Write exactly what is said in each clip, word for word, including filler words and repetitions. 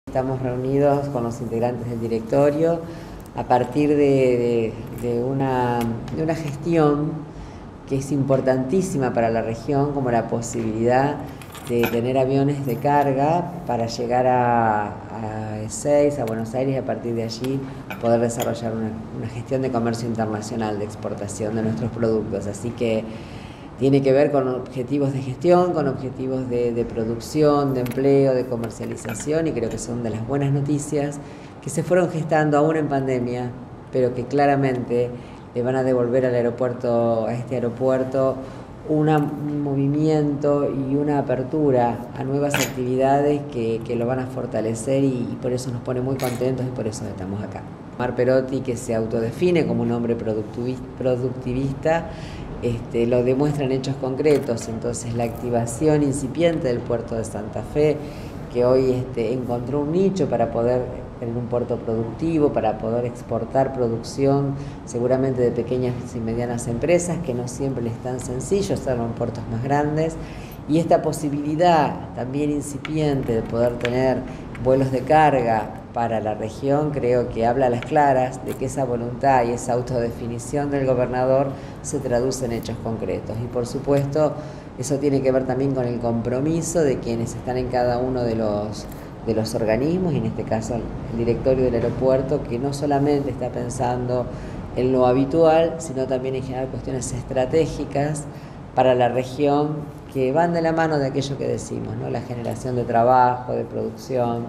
Estamos reunidos con los integrantes del directorio a partir de, de, de, una, de una gestión que es importantísima para la región, como la posibilidad de tener aviones de carga para llegar a, a Ezeiza, a Buenos Aires, y a partir de allí poder desarrollar una, una gestión de comercio internacional, de exportación de nuestros productos. Así que tiene que ver con objetivos de gestión, con objetivos de, de producción, de empleo, de comercialización, y creo que son de las buenas noticias que se fueron gestando aún en pandemia, pero que claramente le van a devolver al aeropuerto, a este aeropuerto, una, un movimiento y una apertura a nuevas actividades que, que lo van a fortalecer, y, y por eso nos pone muy contentos y por eso estamos acá. Omar Perotti, que se autodefine como un hombre productivista, Este, lo demuestra en hechos concretos. Entonces la activación incipiente del puerto de Santa Fe, que hoy este, encontró un nicho para poder tener un puerto productivo, para poder exportar producción seguramente de pequeñas y medianas empresas, que no siempre les es tan sencillo hacerlo en puertos más grandes, y esta posibilidad también incipiente de poder tener vuelos de carga para la región, creo que habla a las claras de que esa voluntad y esa autodefinición del gobernador se traduce en hechos concretos. Y por supuesto, eso tiene que ver también con el compromiso de quienes están en cada uno de los, de los organismos, y en este caso el directorio del aeropuerto, que no solamente está pensando en lo habitual, sino también en generar cuestiones estratégicas para la región, que van de la mano de aquello que decimos, ¿no? La generación de trabajo, de producción,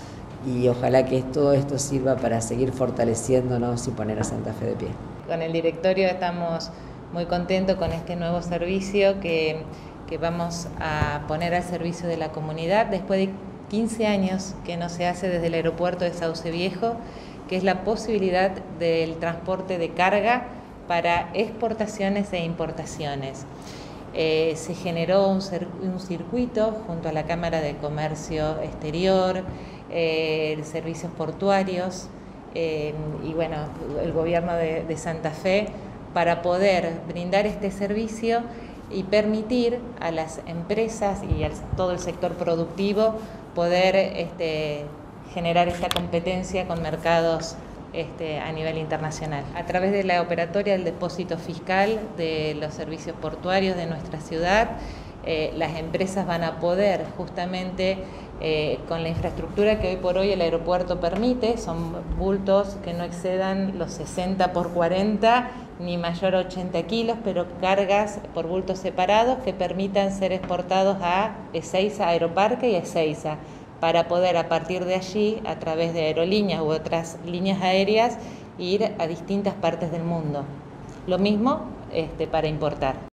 y ojalá que todo esto sirva para seguir fortaleciéndonos y poner a Santa Fe de pie. Con el directorio estamos muy contentos con este nuevo servicio que, que vamos a poner al servicio de la comunidad después de quince años que no se hace desde el aeropuerto de Sauce Viejo, que es la posibilidad del transporte de carga para exportaciones e importaciones. Eh, se generó un, un circuito junto a la Cámara de Comercio Exterior, eh, servicios portuarios eh, y bueno, el gobierno de, de Santa Fe, para poder brindar este servicio y permitir a las empresas y a todo el sector productivo poder este, generar esta competencia con mercados Este, a nivel internacional. A través de la operatoria del depósito fiscal de los servicios portuarios de nuestra ciudad, eh, las empresas van a poder justamente eh, con la infraestructura que hoy por hoy el aeropuerto permite, son bultos que no excedan los sesenta por cuarenta ni mayor a ochenta kilos, pero cargas por bultos separados que permitan ser exportados a Ezeiza Aeroparque y a Ezeiza, para poder a partir de allí, a través de aerolíneas u otras líneas aéreas, ir a distintas partes del mundo. Lo mismo este, para importar.